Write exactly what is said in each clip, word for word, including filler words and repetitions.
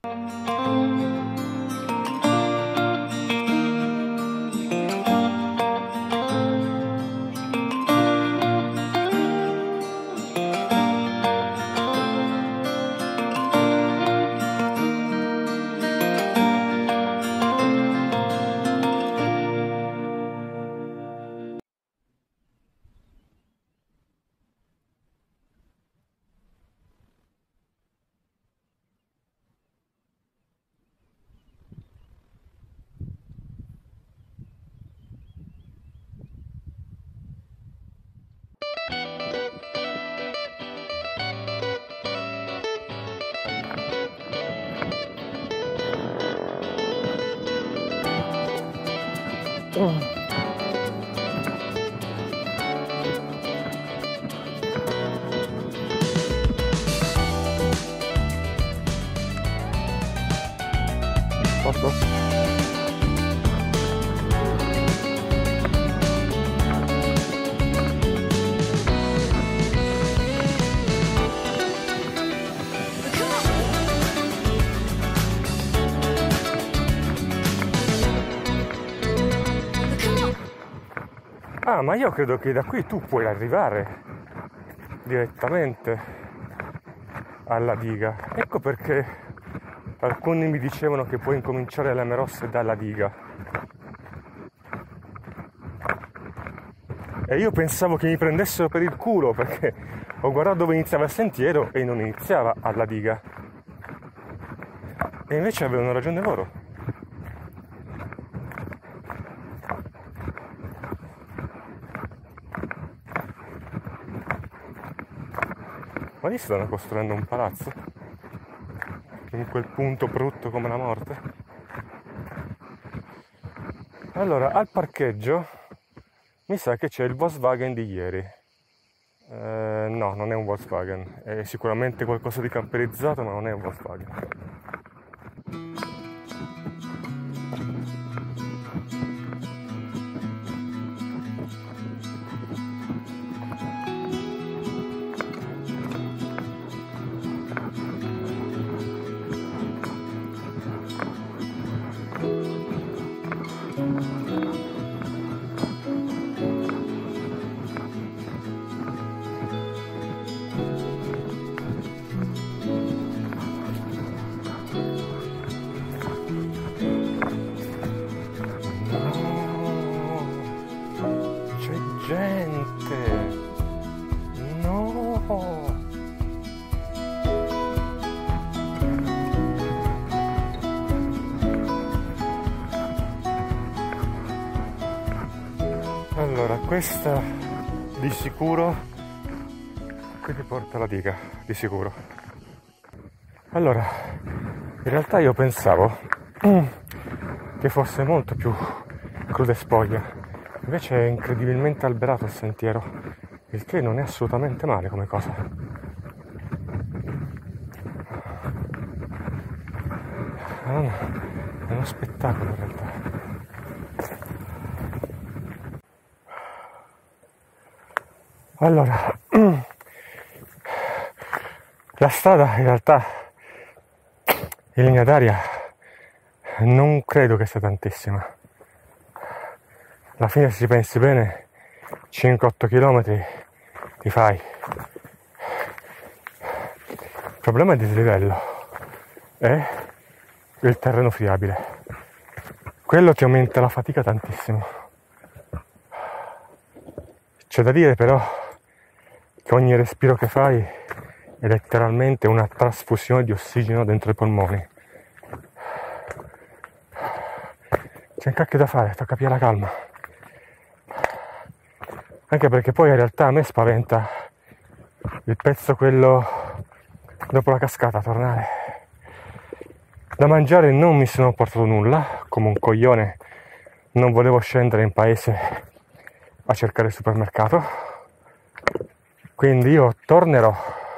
Oh. Posto? Ah, ma io credo che da qui tu puoi arrivare direttamente alla diga. Ecco perché alcuni mi dicevano che puoi incominciare le Merosse dalla diga. E io pensavo che mi prendessero per il culo, perché ho guardato dove iniziava il sentiero e non iniziava alla diga. E invece avevano ragione loro. Ma lì stanno costruendo un palazzo? In quel punto brutto come la morte? Allora, al parcheggio mi sa che c'è il Volkswagen di ieri. Eh, no, non è un Volkswagen. È sicuramente qualcosa di camperizzato, ma non è un Volkswagen. Gente, no! Allora, questa di sicuro qui ti porta alla diga, di sicuro. Allora, in realtà io pensavo mm, che fosse molto più cruda e spoglia. Invece è incredibilmente alberato il sentiero, il che non è assolutamente male come cosa. È uno spettacolo in realtà. Allora, la strada in realtà in linea d'aria non credo che sia tantissima. Alla fine, se ci pensi bene, cinque otto chilometri li fai. Il problema è il dislivello e il terreno friabile. Quello ti aumenta la fatica tantissimo. C'è da dire però che ogni respiro che fai è letteralmente una trasfusione di ossigeno dentro i polmoni. C'è un cacchio da fare, tocca pigliare la calma. Anche perché poi in realtà a me spaventa il pezzo quello dopo la cascata, tornare. Da mangiare non mi sono portato nulla, come un coglione non volevo scendere in paese a cercare il supermercato, quindi io tornerò,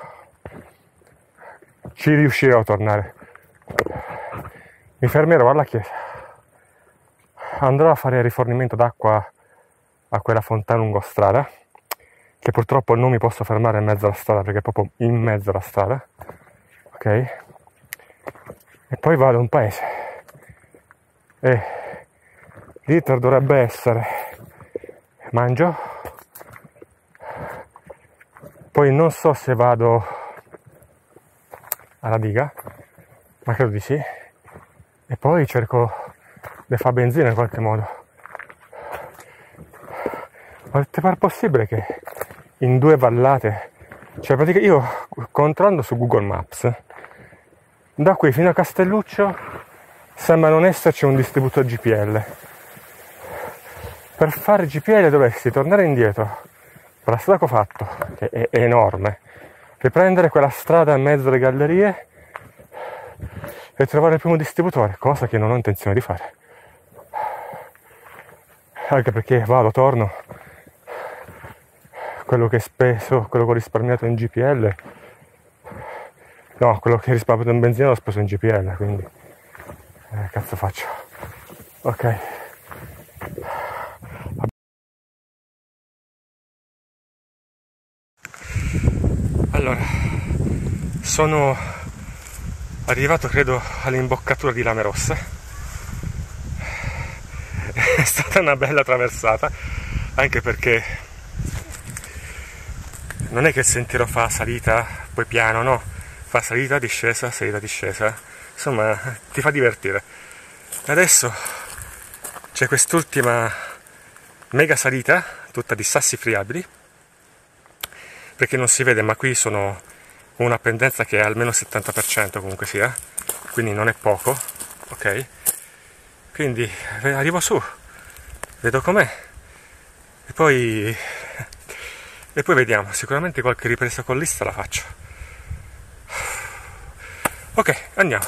ci riuscirò a tornare, mi fermerò alla chiesa, andrò a fare rifornimento d'acqua a quella fontana lungo strada, che purtroppo non mi posso fermare in mezzo alla strada perché è proprio in mezzo alla strada, ok? e poi vado a un paese e l'iter dovrebbe essere mangio, poi non so se vado alla diga, ma credo di sì, e poi cerco di fare benzina in qualche modo. Ma ti pare possibile che in due vallate, cioè praticamente io controllando su Google Maps, da qui fino a Castelluccio sembra non esserci un distributore G P L. Per fare G P L dovresti tornare indietro per la strada che ho fatto, che è, è enorme, riprendere quella strada in mezzo alle gallerie e trovare il primo distributore, cosa che non ho intenzione di fare. Anche perché vado, torno, quello che ho speso, quello che ho risparmiato in G P L, no, quello che ho risparmiato in benzina l'ho speso in G P L, quindi eh, cazzo faccio? Ok. Allora, sono arrivato credo all'imboccatura di Lame Rosse. È stata una bella traversata, anche perché non è che il sentiero fa salita poi piano, no, fa salita, discesa, salita, discesa, insomma ti fa divertire. Adesso c'è quest'ultima mega salita tutta di sassi friabili, perché non si vede, ma qui sono una pendenza che è almeno il settanta per cento comunque sia, quindi non è poco, ok? Quindi arrivo su, vedo com'è e poi e poi vediamo, sicuramente qualche ripresa con lista la faccio. Ok, andiamo.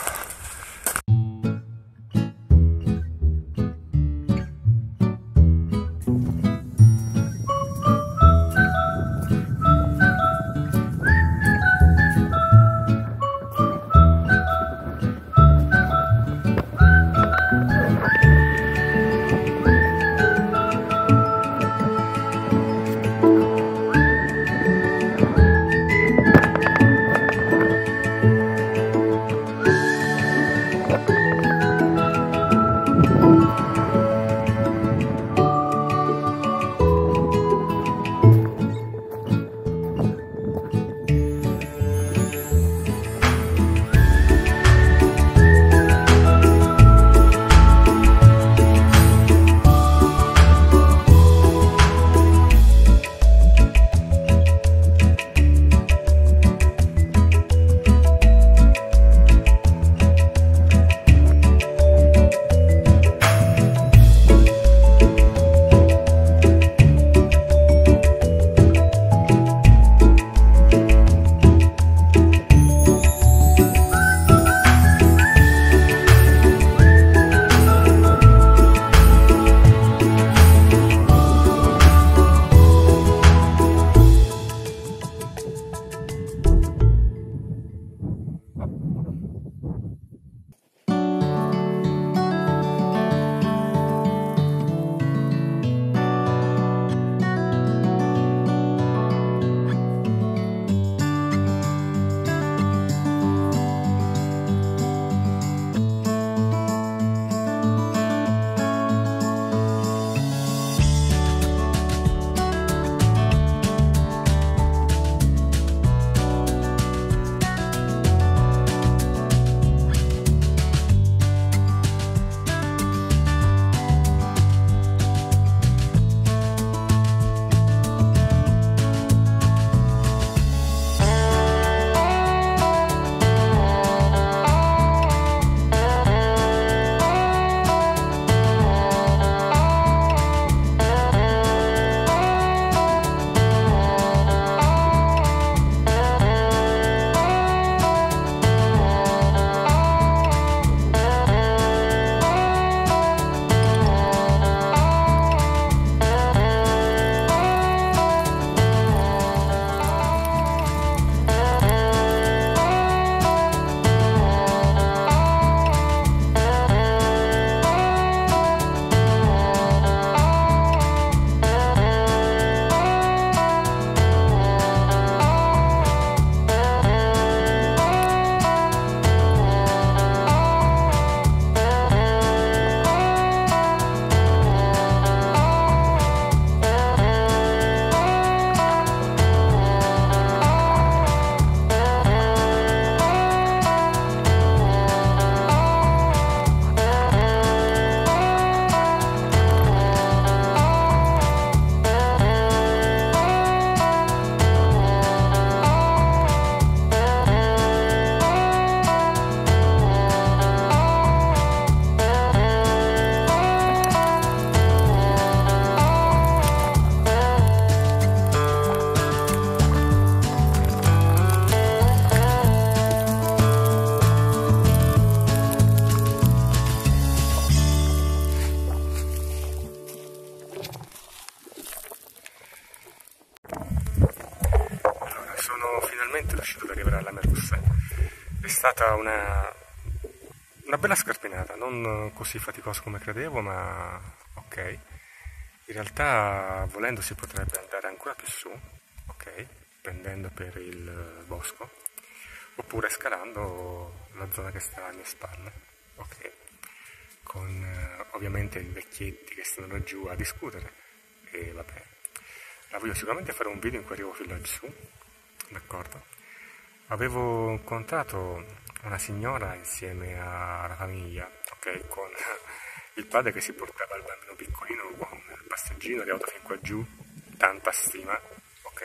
finalmente riuscito ad arrivare alla Merus. È stata una, una bella scarpinata, non così faticosa come credevo, ma ok. In realtà volendo si potrebbe andare ancora più su, ok, prendendo per il bosco, oppure scalando la zona che sta alle mie spalle, ok, con eh, ovviamente i vecchietti che stanno laggiù a discutere, e vabbè, la voglio sicuramente fare un video in cui arrivo più laggiù, d'accordo? Avevo incontrato una signora insieme alla famiglia, ok, con il padre che si portava il bambino piccolino con il passeggino arrivato fin qua giù, tanta stima, ok?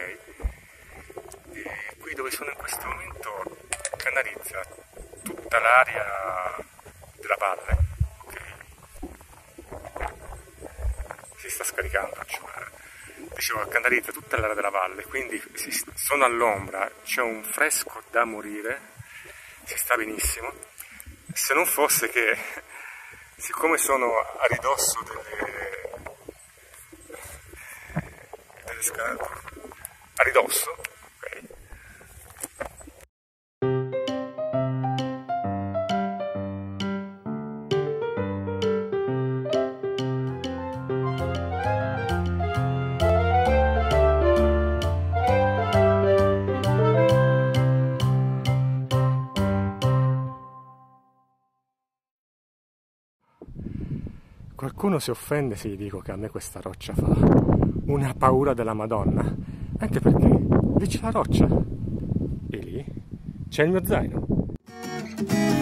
E qui dove sono in questo momento canalizza tutta l'area della valle, ok? Si sta scaricando, cioè, dicevo, canalizza tutta l'area della valle, quindi sono all'ombra, c'è un fresco da morire, si sta benissimo, se non fosse che siccome sono a ridosso delle, delle scale, a ridosso, ok? Qualcuno si offende se gli dico che a me questa roccia fa una paura della Madonna, anche perché lì c'è la roccia e lì c'è il mio zaino.